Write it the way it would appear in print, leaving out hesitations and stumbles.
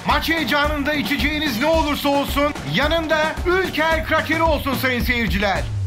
Maç heyecanında içeceğiniz ne olursa olsun yanında Ülker Kraker'i olsun sayın seyirciler.